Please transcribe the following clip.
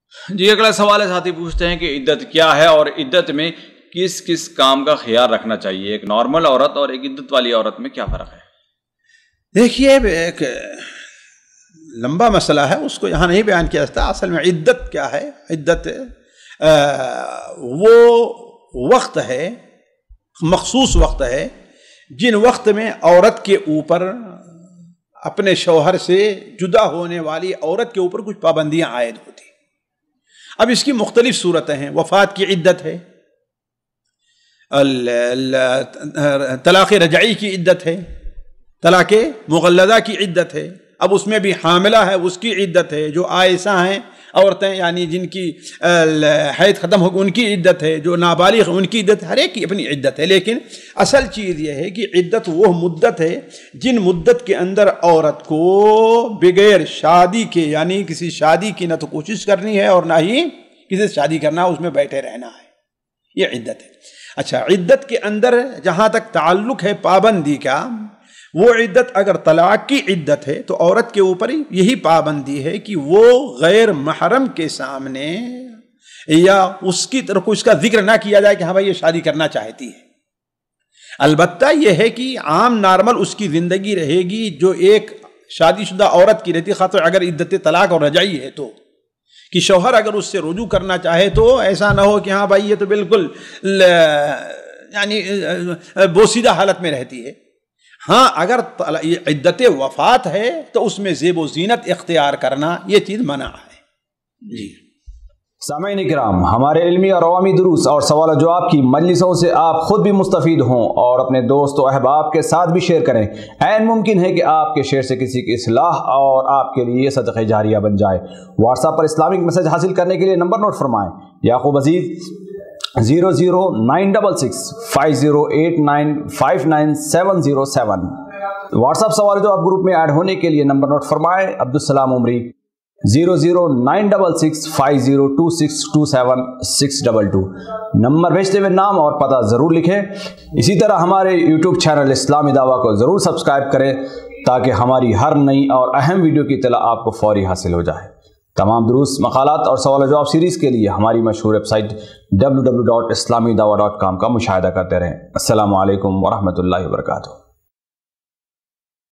جی اگلا سوال ہے، ساتھی پوچھتے ہیں کہ عدت کیا ہے اور عدت میں کس کس کام کا خیال رکھنا چاہیے؟ ایک نارمل عورت اور ایک عدت والی عورت میں کیا فرق ہے؟ دیکھیے ایک لمبا مسئلہ ہے، اس کو یہاں نہیں بیان کیا جاتا۔ اصل میں عدت کیا ہے؟ عدت وہ وقت ہے، مخصوص وقت ہے جن وقت میں عورت کے اوپر اپنے شوہر سے جدا ہونے والی عورت کے اوپر کچھ پابندیاں عائد ہوتی۔ اب اس کی مختلف صورتیں ہیں۔ وفات کی عدت ہے، طلاق رجعی کی عدت ہے، طلاق مغلظہ کی عدت ہے، اب اس میں بھی حاملہ ہے اس کی عدت ہے، جو عائسہ ہیں عورتیں یعنی جن کی حیض ختم ہو ان کی عدت ہے، جو نابالغ ان کی عدت، ہر ایک کی اپنی عدت ہے۔ لیکن اصل چیز یہ ہے کہ عدت وہ مدت ہے جن مدت کے اندر عورت کو بغیر شادی کے یعنی کسی شادی کی نہ تو کوشش کرنی ہے اور نہ ہی کسی سے شادی کرنا، اس میں بیٹھے رہنا ہے، یہ عدت ہے۔ اچھا، عدت کے اندر جہاں تک تعلق ہے پابندی کا، وہ عدت اگر طلاق کی عدت ہے تو عورت کے اوپر یہی پابندی ہے کہ وہ غیر محرم کے سامنے یا اس کی طرف اس کا ذکر نہ کیا جائے کہ ہاں بھائی یہ شادی کرنا چاہتی ہے۔ البتہ یہ ہے کہ عام نارمل اس کی زندگی رہے گی جو ایک شادی شدہ عورت کی رہتی، خاص طور اگر عدت طلاق اور رجعی ہے تو، کہ شوہر اگر اس سے رجوع کرنا چاہے تو ایسا نہ ہو کہ ہاں بھائی یہ تو بالکل یعنی بوسیدہ حالت میں رہتی ہے۔ ہاں اگر عدت وفات ہے تو اس میں زیب و زینت اختیار کرنا یہ چیز منع ہے۔ جی سامعین کرام، ہمارے علمی اور عوامی دروس اور سوال و جواب کی مجلسوں سے آپ خود بھی مستفید ہوں اور اپنے دوست و احباب کے ساتھ بھی شیئر کریں۔ عین ممکن ہے کہ آپ کے شیئر سے کسی کی اصلاح اور آپ کے لیے صدقہ جاریہ بن جائے۔ واٹس ایپ پر اسلامک میسج حاصل کرنے کے لیے نمبر نوٹ فرمائیں: یعقوب عزیز 00966 5089 59707۔ واٹس ایپ سوال جو آپ گروپ میں ایڈ ہونے کے لیے نمبر نوٹ فرمائیں: عبدالسلام عمری 00966 502627 622۔ نمبر بھیجتے ہوئے نام اور پتہ ضرور لکھیں۔ اسی طرح ہمارے یوٹیوب چینل اسلامی دعویٰ کو ضرور سبسکرائب کریں تاکہ ہماری ہر نئی اور اہم ویڈیو کی اطلاع آپ کو فوری حاصل ہو جائے۔ تمام دروس، مقالات اور سوال و جواب سیریز کے لیے ہماری مشہور ویب سائٹ www.islamidawah.com کا مشاہدہ کرتے رہیں۔ السلام علیکم ورحمۃ اللہ وبرکاتہ۔